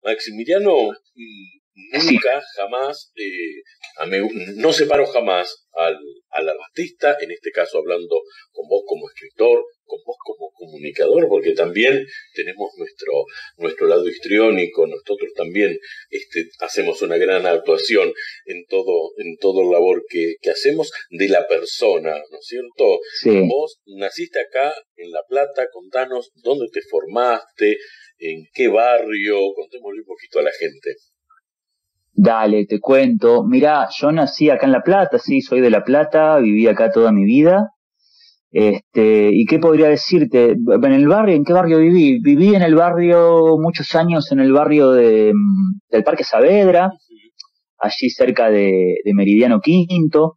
Maximiliano, Sí, nunca, jamás, no separo jamás al artista, en este caso hablando con vos como escritor, con vos como comunicador, porque también tenemos nuestro lado histriónico, nosotros también hacemos una gran actuación en todo el labor que hacemos de la persona, ¿no es cierto? sí. Vos naciste acá en La Plata, contanos dónde te formaste, en qué barrio, contémosle un poquito a la gente. Dale, te cuento. Mirá, yo nací acá en La Plata, sí, soy de La Plata, viví acá toda mi vida. ¿Y qué podría decirte? En el barrio, ¿en qué barrio viví? Viví en el barrio, muchos años en el barrio del Parque Saavedra, allí cerca de Meridiano Quinto.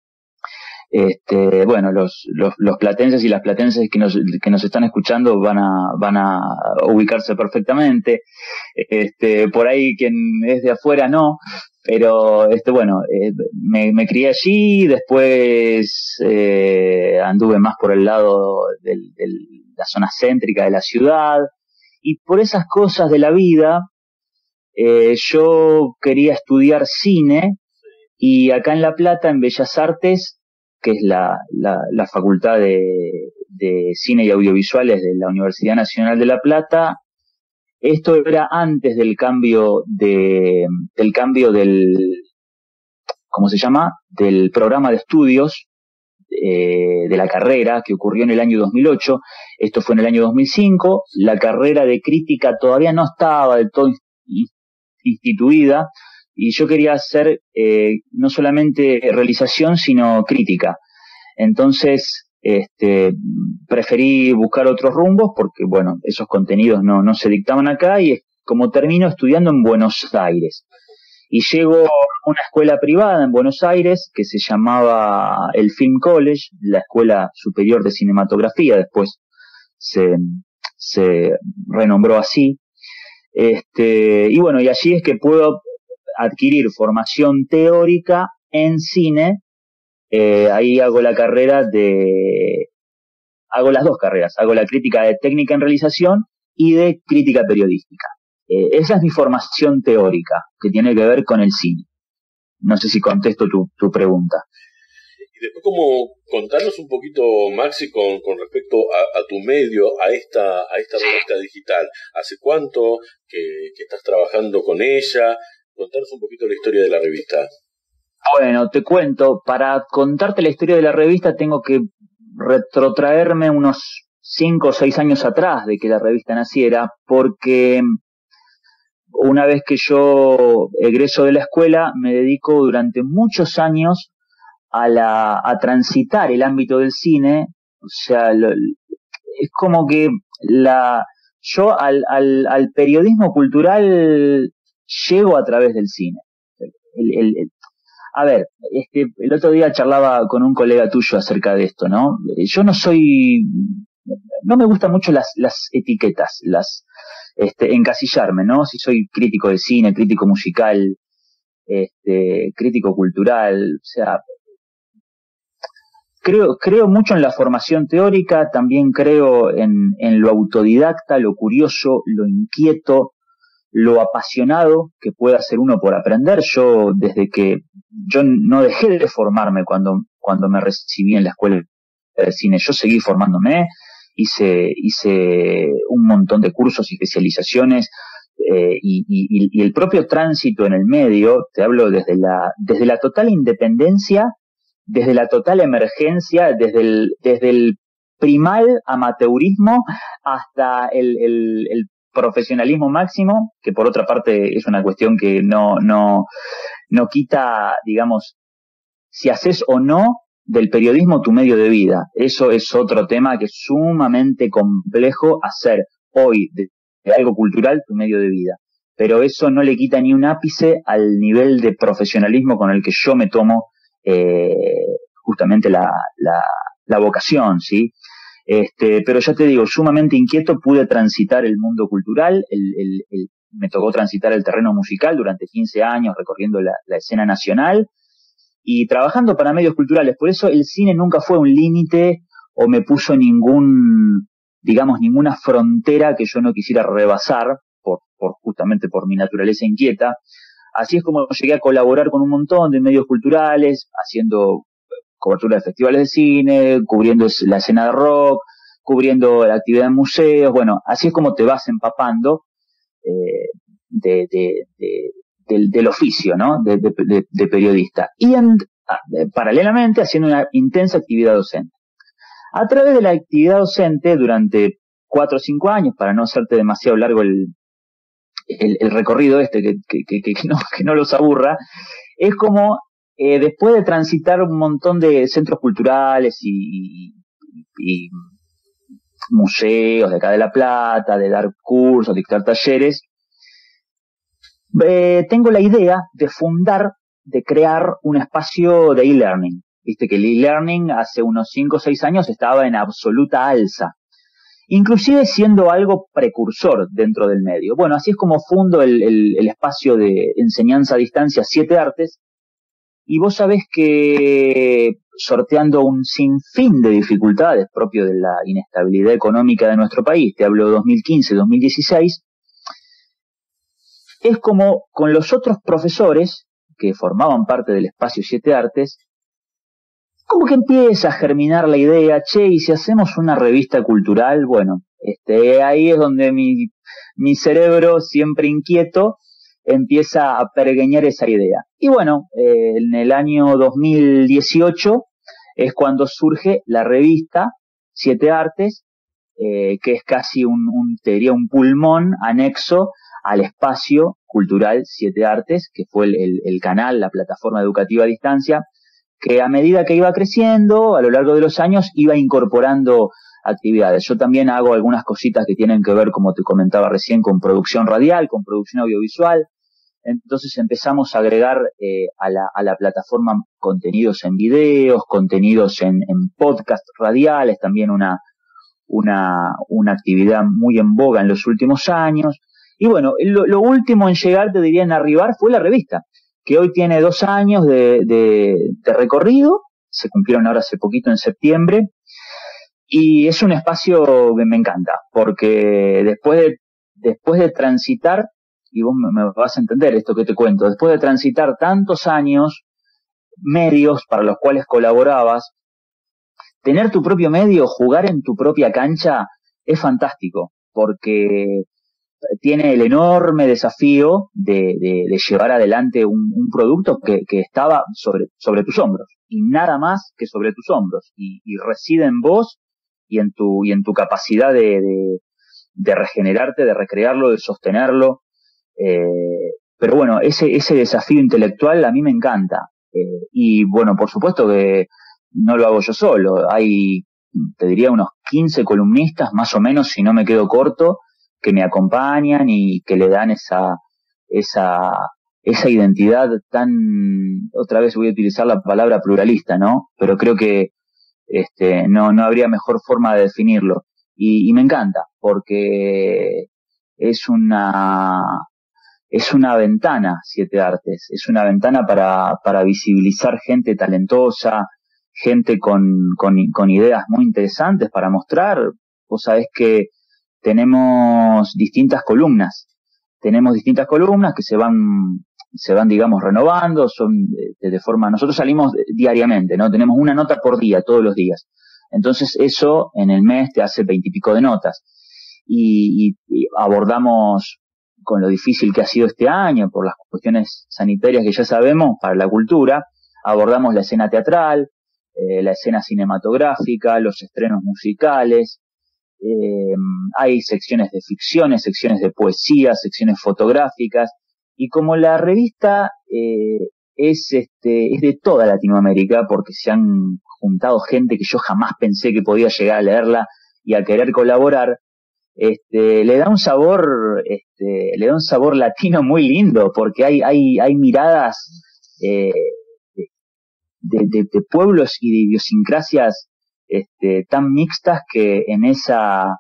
Bueno, los platenses y las platenses que nos están escuchando van a ubicarse perfectamente. Por ahí quien es de afuera no, pero bueno, me crié allí, después anduve más por el lado de la zona céntrica de la ciudad, y por esas cosas de la vida, yo quería estudiar cine, y acá en La Plata, en Bellas Artes, que es la Facultad de Cine y Audiovisuales de la Universidad Nacional de La Plata, esto era antes del cambio del, ¿cómo se llama? Del programa de estudios de la carrera que ocurrió en el año 2008. Esto fue en el año 2005. La carrera de crítica todavía no estaba del todo instituida, y yo quería hacer no solamente realización, sino crítica. Entonces, preferí buscar otros rumbos porque, bueno, esos contenidos no se dictaban acá, y es como termino estudiando en Buenos Aires. Y llego a una escuela privada en Buenos Aires que se llamaba el Film College, la Escuela Superior de Cinematografía, después se, se renombró así. Y bueno, y allí es que puedo adquirir formación teórica en cine. Ahí hago las dos carreras, hago la crítica de técnica en realización y de crítica periodística. Esa es mi formación teórica, que tiene que ver con el cine. No sé si contesto tu pregunta. Y después, como contarnos un poquito, Maxi, con respecto a tu medio, a esta revista digital. ¿Hace cuánto que estás trabajando con ella? Contarnos un poquito la historia de la revista. Bueno, te cuento, para contarte la historia de la revista tengo que retrotraerme unos 5 o 6 años atrás de que la revista naciera, porque una vez que yo egreso de la escuela, me dedico durante muchos años a transitar el ámbito del cine. O sea, es como que yo al periodismo cultural llego a través del cine. A ver, el otro día charlaba con un colega tuyo acerca de esto, ¿no? Yo no me gustan mucho las etiquetas, encasillarme, ¿no? Si soy crítico de cine, crítico musical, crítico cultural. O sea, creo mucho en la formación teórica, también creo en lo autodidacta, lo curioso, lo inquieto, lo apasionado que pueda ser uno por aprender. Yo no dejé de formarme cuando me recibí en la escuela de cine. Yo seguí formándome, hice un montón de cursos y especializaciones, y el propio tránsito en el medio, te hablo desde la total independencia, desde la total emergencia, desde el primal amateurismo hasta el profesionalismo máximo, que por otra parte es una cuestión que no quita, digamos, si haces o no del periodismo tu medio de vida. Eso es otro tema que es sumamente complejo, hacer hoy de algo cultural tu medio de vida. Pero eso no le quita ni un ápice al nivel de profesionalismo con el que yo me tomo justamente la vocación, ¿sí? Pero ya te digo, sumamente inquieto, pude transitar el mundo cultural, me tocó transitar el terreno musical durante 15 años, recorriendo la escena nacional y trabajando para medios culturales. Por eso el cine nunca fue un límite o me puso ninguna frontera que yo no quisiera rebasar, justamente por mi naturaleza inquieta. Así es como llegué a colaborar con un montón de medios culturales, haciendo cobertura de festivales de cine, cubriendo la escena de rock, cubriendo la actividad en museos. Bueno, así es como te vas empapando del oficio, ¿no? De periodista. Y paralelamente haciendo una intensa actividad docente. A través de la actividad docente, durante 4 o 5 años, para no hacerte demasiado largo el recorrido que no los aburra, es como después de transitar un montón de centros culturales y museos de acá de La Plata, de dar cursos, de dictar talleres, tengo la idea de crear un espacio de e-learning. Viste que el e-learning hace unos 5 o 6 años estaba en absoluta alza, inclusive siendo algo precursor dentro del medio. Bueno, así es como fundo el espacio de enseñanza a distancia 7 Artes, y vos sabés que sorteando un sinfín de dificultades propio de la inestabilidad económica de nuestro país, te hablo de 2015, 2016, es como con los otros profesores que formaban parte del espacio 7 Artes, como que empieza a germinar la idea, che, y si hacemos una revista cultural, bueno, ahí es donde mi cerebro, siempre inquieto, empieza a pergeñar esa idea. Y bueno, en el año 2018 es cuando surge la revista 7 Artes, que es casi te diría un pulmón anexo al espacio cultural 7 Artes, que fue el canal, la plataforma educativa a distancia, que a medida que iba creciendo, a lo largo de los años, iba incorporando actividades. Yo también hago algunas cositas que tienen que ver, como te comentaba recién, con producción radial, con producción audiovisual. Entonces empezamos a agregar a la plataforma contenidos en videos, contenidos en podcast radiales, también una actividad muy en boga en los últimos años. Y bueno, lo último en llegar, te diría en arribar, fue la revista, que hoy tiene 2 años de recorrido, se cumplieron ahora hace poquito en septiembre, y es un espacio que me encanta, porque después de transitar, y vos me vas a entender esto que te cuento, después de transitar tantos años, medios para los cuales colaborabas, tener tu propio medio, jugar en tu propia cancha, es fantástico, porque tiene el enorme desafío de llevar adelante un producto que estaba sobre tus hombros, y nada más que sobre tus hombros, y reside en vos y en tu capacidad de regenerarte, de recrearlo, de sostenerlo. Pero bueno, ese desafío intelectual a mí me encanta. Y bueno, por supuesto que no lo hago yo solo. Hay, te diría, unos 15 columnistas, más o menos, si no me quedo corto, que me acompañan y que le dan esa identidad tan, otra vez voy a utilizar la palabra pluralista, ¿no? Pero creo que no habría mejor forma de definirlo. Y me encanta, porque es una ventana, 7 Artes, es una ventana para visibilizar gente talentosa, gente con ideas muy interesantes para mostrar. Vos sabés que tenemos distintas columnas que se van, digamos, renovando, son de forma, nosotros salimos diariamente, ¿no? Tenemos una nota por día, todos los días. Entonces eso en el mes te hace 20 y pico de notas. Y abordamos, con lo difícil que ha sido este año, por las cuestiones sanitarias que ya sabemos, para la cultura, abordamos la escena teatral, la escena cinematográfica, los estrenos musicales. Hay secciones de ficciones, secciones de poesía, secciones fotográficas, y como la revista es de toda Latinoamérica, porque se han juntado gente que yo jamás pensé que podía llegar a leerla y a querer colaborar, le da un sabor latino muy lindo, porque hay miradas de pueblos y de idiosincrasias tan mixtas, que en esa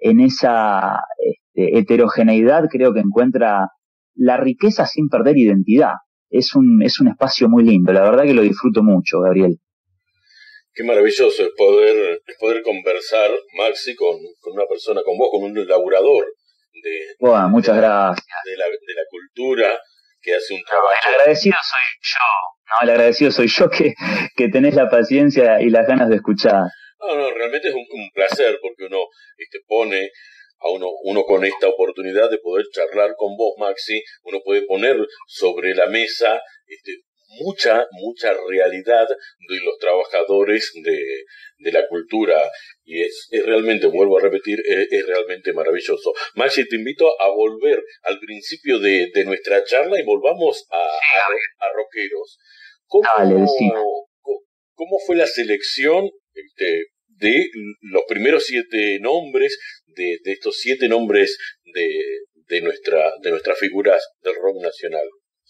heterogeneidad creo que encuentra la riqueza sin perder identidad. Es un espacio muy lindo, la verdad que lo disfruto mucho, Gabriel. Qué maravilloso es poder conversar, Maxi, con una persona, con vos, con un laburador Bueno, muchas gracias. De la cultura, que hace un No, trabajo. el agradecido soy yo. No, el agradecido soy yo que tenés la paciencia y las ganas de escuchar. No, realmente es un placer porque uno pone a uno con esta oportunidad de poder charlar con vos, Maxi, uno puede poner sobre la mesa mucha realidad de los trabajadores de la cultura y es realmente, vuelvo a repetir, es realmente maravilloso. Maxi, te invito a volver al principio de nuestra charla y volvamos a rockeros. Dale, decime. ¿Cómo fue la selección de los primeros 7 nombres, de estos 7 nombres de nuestras figuras del rock nacional?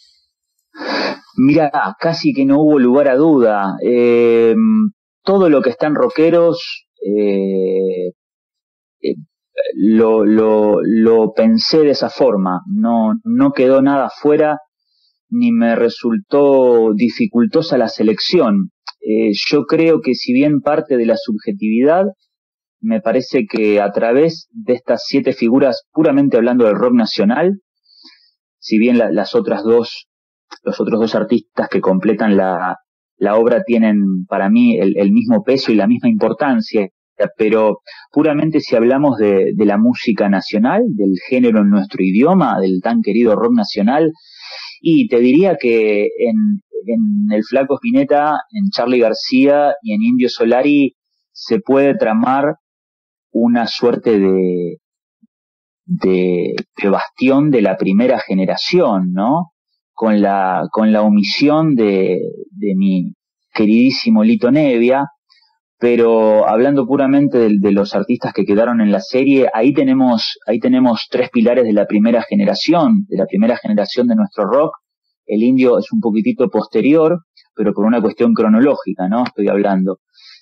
Mira, casi que no hubo lugar a duda. Todo lo que está en rockeros lo pensé de esa forma. No quedó nada fuera ni me resultó dificultosa la selección. Yo creo que si bien parte de la subjetividad, me parece que a través de estas 7 figuras, puramente hablando del rock nacional, si bien los otros dos artistas que completan la obra tienen para mí el mismo peso y la misma importancia, pero puramente si hablamos de la música nacional, del género en nuestro idioma, del tan querido rock nacional, y te diría que en el Flaco Spinetta, en Charly García y en Indio Solari se puede tramar una suerte de bastión de la primera generación, ¿no? Con la omisión de mi queridísimo Lito Nevia, pero hablando puramente de los artistas que quedaron en la serie, ahí tenemos 3 pilares de la primera generación de nuestro rock. El Indio es un poquitito posterior, pero por una cuestión cronológica, ¿no? Estoy hablando.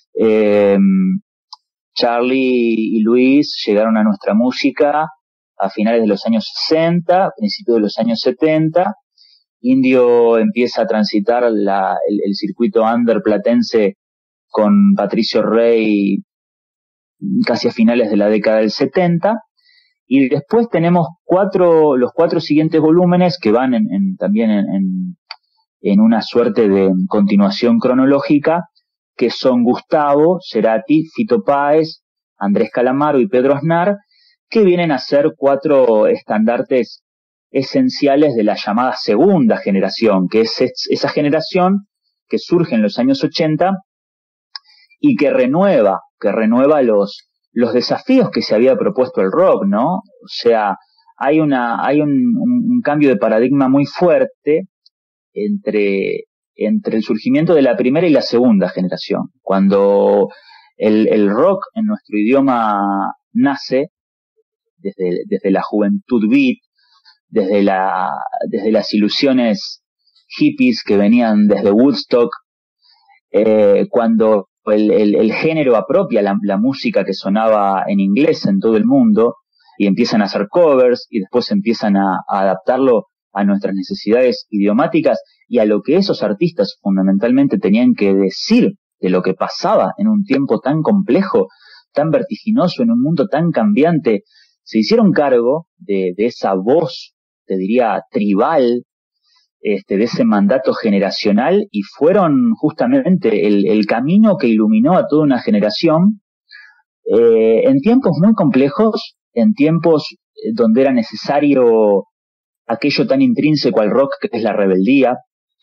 Charly y Luis llegaron a nuestra música a finales de los años 60, principios de los años 70. Indio empieza a transitar el circuito under platense con Patricio Rey casi a finales de la década del 70, y después tenemos los 4 siguientes volúmenes que van también en una suerte de continuación cronológica, que son Gustavo Cerati, Fito Páez, Andrés Calamaro y Pedro Aznar, que vienen a ser 4 estandartes esenciales de la llamada segunda generación, que es esa generación que surge en los años 80 y que renueva los desafíos que se había propuesto el rock, ¿no? O sea, hay un cambio de paradigma muy fuerte entre el surgimiento de la primera y la segunda generación. Cuando el rock en nuestro idioma nace, desde la juventud beat, desde las ilusiones hippies que venían desde Woodstock, cuando el género apropia la música que sonaba en inglés en todo el mundo y empiezan a hacer covers y después empiezan a adaptarlo a nuestras necesidades idiomáticas y a lo que esos artistas fundamentalmente tenían que decir de lo que pasaba en un tiempo tan complejo, tan vertiginoso, en un mundo tan cambiante. Se hicieron cargo de esa voz, te diría, tribal, de ese mandato generacional, y fueron justamente el camino que iluminó a toda una generación en tiempos muy complejos, en tiempos donde era necesario aquello tan intrínseco al rock que es la rebeldía,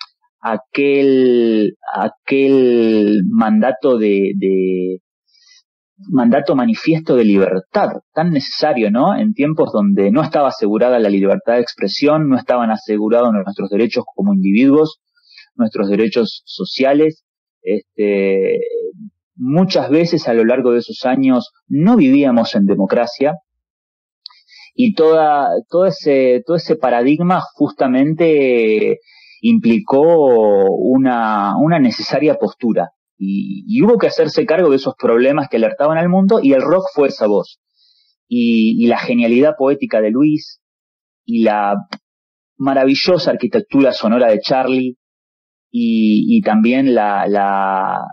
aquel mandato mandato manifiesto de libertad, tan necesario, ¿no? En tiempos donde no estaba asegurada la libertad de expresión, no estaban asegurados nuestros derechos como individuos, nuestros derechos sociales. Muchas veces a lo largo de esos años no vivíamos en democracia, y todo ese paradigma justamente implicó una necesaria postura. Y hubo que hacerse cargo de esos problemas que alertaban al mundo, y el rock fue esa voz. Y la genialidad poética de Luis, y la maravillosa arquitectura sonora de Charly, y también la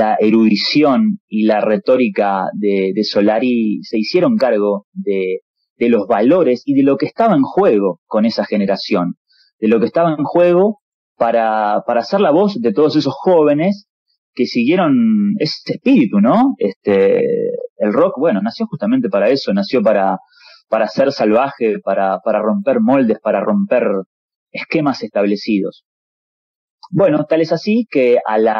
erudición y la retórica de Solari se hicieron cargo de de los valores y de lo que estaba en juego con esa generación, de lo que estaba en juego para ser la voz de todos esos jóvenes que siguieron ese espíritu, ¿no? El rock, bueno, nació justamente para eso, nació para ser salvaje, para romper moldes, para romper esquemas establecidos. Bueno, tal es así que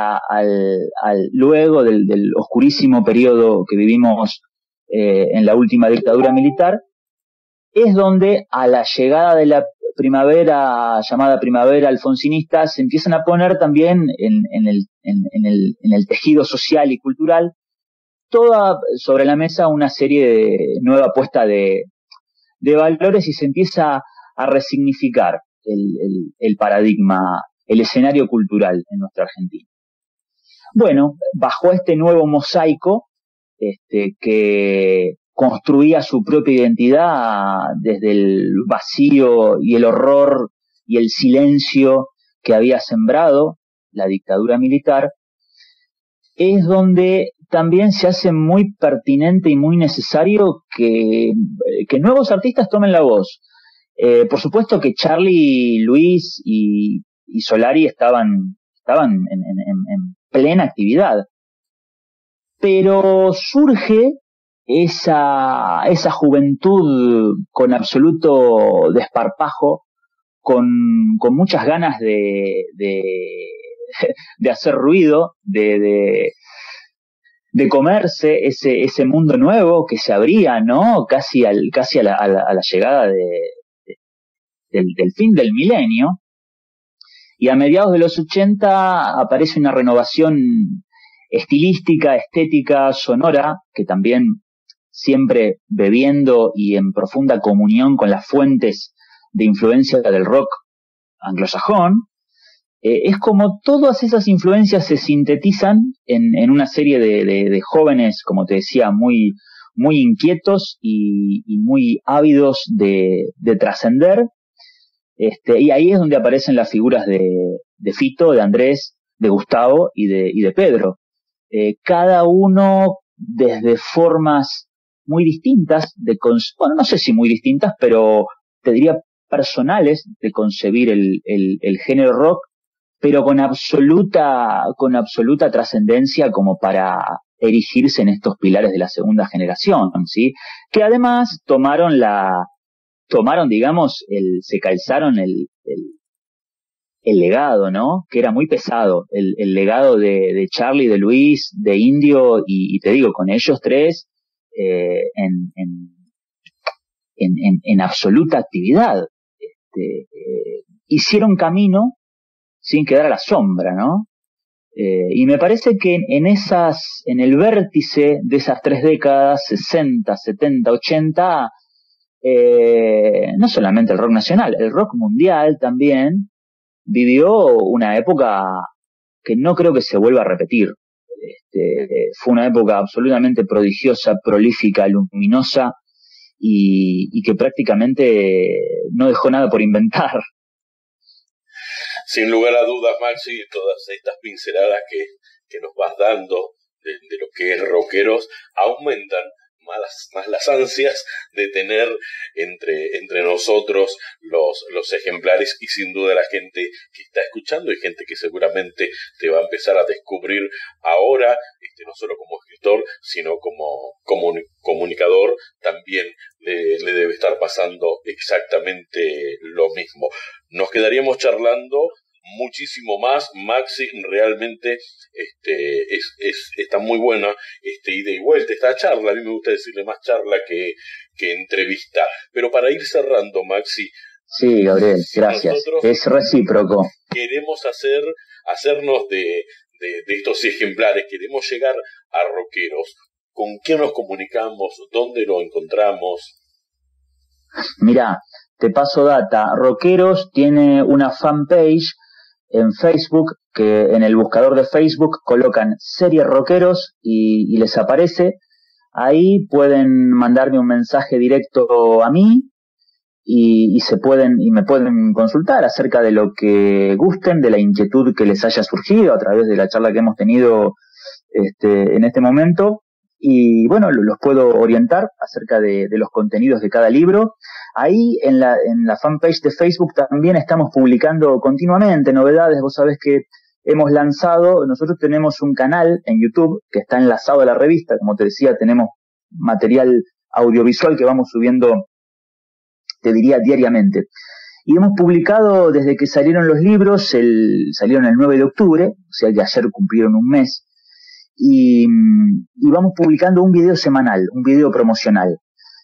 luego del oscurísimo periodo que vivimos en la última dictadura militar, es donde a la llegada de la primavera, llamada primavera alfonsinista, se empiezan a poner también en el tejido social y cultural toda sobre la mesa una serie de nueva puesta de valores, y se empieza a resignificar el paradigma, el escenario cultural en nuestra Argentina. Bueno, bajo este nuevo mosaico, que construía su propia identidad desde el vacío y el horror y el silencio que había sembrado la dictadura militar, es donde también se hace muy pertinente y muy necesario que nuevos artistas tomen la voz. Por supuesto que Charly, Luis y Solari estaban en plena actividad, pero surge esa juventud con absoluto desparpajo, con muchas ganas de hacer ruido, de comerse ese mundo nuevo que se abría, ¿no? Casi a la llegada del fin del milenio. Y a mediados de los 80 aparece una renovación estilística, estética, sonora, que también, siempre bebiendo y en profunda comunión con las fuentes de influencia del rock anglosajón, es como todas esas influencias se sintetizan en una serie de jóvenes, como te decía, muy, muy inquietos y muy ávidos de trascender. Y ahí es donde aparecen las figuras de Fito, de Andrés, de Gustavo y de Pedro. Cada uno desde formas muy distintas, bueno, no sé si muy distintas, pero te diría personales, de concebir el género rock, pero con absoluta trascendencia como para erigirse en estos pilares de la segunda generación, ¿sí? Que además digamos, se calzaron el legado, ¿no? Que era muy pesado, el legado de Charly, de Luis, de Indio, y te digo, con ellos tres, en absoluta actividad. Hicieron camino sin quedar a la sombra, ¿no? Y me parece que en el vértice de esas 3 décadas, 60, 70, 80, no solamente el rock nacional, el rock mundial también vivió una época que no creo que se vuelva a repetir. Fue una época absolutamente prodigiosa, prolífica, luminosa, y que prácticamente no dejó nada por inventar. Sin lugar a dudas, Maxi, todas estas pinceladas que nos vas dando de lo que es rockeros aumentan más las ansias de tener entre nosotros los ejemplares, y sin duda la gente que está escuchando y gente que seguramente te va a empezar a descubrir ahora, no solo como escritor, sino como comunicador, también le debe estar pasando exactamente lo mismo. Nos quedaríamos charlando muchísimo más, Maxi. Realmente está muy buena ida y vuelta, esta charla. A mí me gusta decirle más charla que entrevista, pero para ir cerrando, Maxi. Sí, Gabriel, gracias, es recíproco. Queremos hacernos de estos ejemplares, queremos llegar a rockeros. ¿Con quién nos comunicamos? ¿Dónde lo encontramos? Mirá, te paso data. Rockeros tiene una fanpage en Facebook, que en el buscador de Facebook colocan serie Rockeros y les aparece. Ahí pueden mandarme un mensaje directo a mí y me pueden consultar acerca de lo que gusten, de la inquietud que les haya surgido a través de la charla que hemos tenido en este momento. y bueno, los puedo orientar acerca de los contenidos de cada libro. Ahí en la fanpage de Facebook también estamos publicando continuamente novedades. Vos sabés que nosotros tenemos un canal en YouTube que está enlazado a la revista. Como te decía, tenemos material audiovisual que vamos subiendo, te diría, diariamente. Y hemos publicado desde que salieron los libros, salieron el 9 de octubre, o sea que ayer cumplieron un mes, y vamos publicando un video semanal, un video promocional.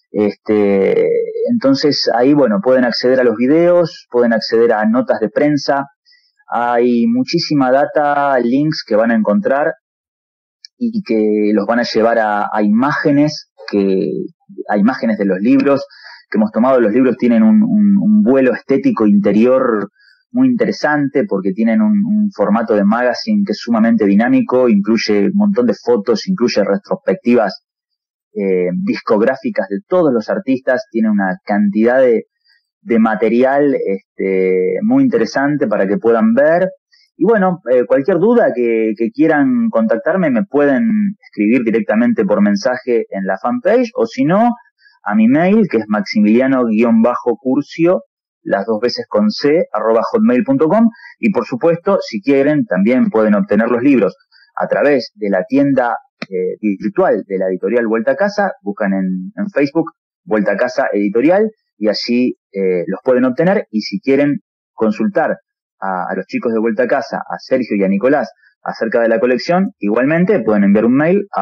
Entonces ahí, bueno, pueden acceder a los videos, pueden acceder a notas de prensa, hay muchísima data, links que van a encontrar y que los van a llevar a imágenes, a imágenes de los libros que hemos tomado. Los libros tienen un vuelo estético interior muy interesante porque tienen un formato de magazine que es sumamente dinámico, incluye un montón de fotos, incluye retrospectivas discográficas de todos los artistas, tiene una cantidad de material muy interesante para que puedan ver. Y bueno, cualquier duda que quieran contactarme me pueden escribir directamente por mensaje en la fanpage, o si no, a mi mail, que es maximiliano_curcio, las 2 veces con c, @hotmail.com. Y por supuesto, si quieren, también pueden obtener los libros a través de la tienda virtual de la editorial Vuelta a Casa. Buscan en Facebook Vuelta a Casa Editorial y allí los pueden obtener. Y si quieren consultar a los chicos de Vuelta a Casa, a Sergio y a Nicolás, acerca de la colección, igualmente pueden enviar un mail a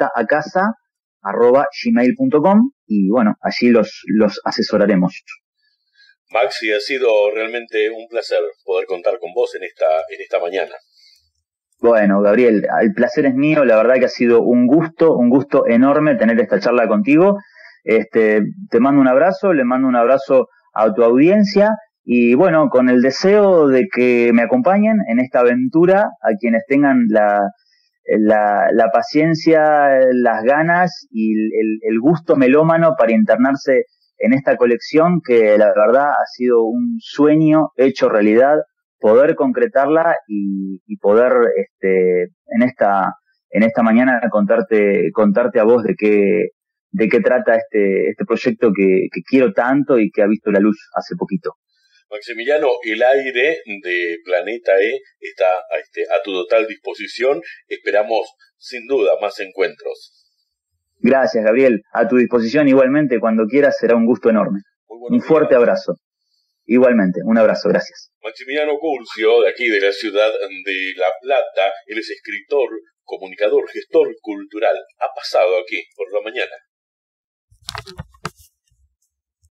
vueltaacasa@gmail.com y bueno, allí los asesoraremos. Maxi, ha sido realmente un placer poder contar con vos en esta mañana. Bueno, Gabriel, el placer es mío, la verdad que ha sido un gusto enorme tener esta charla contigo. Te mando un abrazo, le mando un abrazo a tu audiencia y bueno, con el deseo de que me acompañen en esta aventura, a quienes tengan la paciencia, las ganas y el gusto melómano para internarse en esta colección, que la verdad ha sido un sueño hecho realidad, poder concretarla y poder en esta mañana contarte a vos de qué trata este proyecto que quiero tanto y que ha visto la luz hace poquito. Maximiliano, el aire de Planeta E está a tu total disposición. Esperamos, sin duda, más encuentros. Gracias, Gabriel. A tu disposición igualmente, cuando quieras, será un gusto enorme. Un fuerte abrazo. Igualmente, un abrazo, gracias. Maximiliano Curcio, de aquí de la ciudad de La Plata, él es escritor, comunicador, gestor cultural. Ha pasado aquí por la mañana.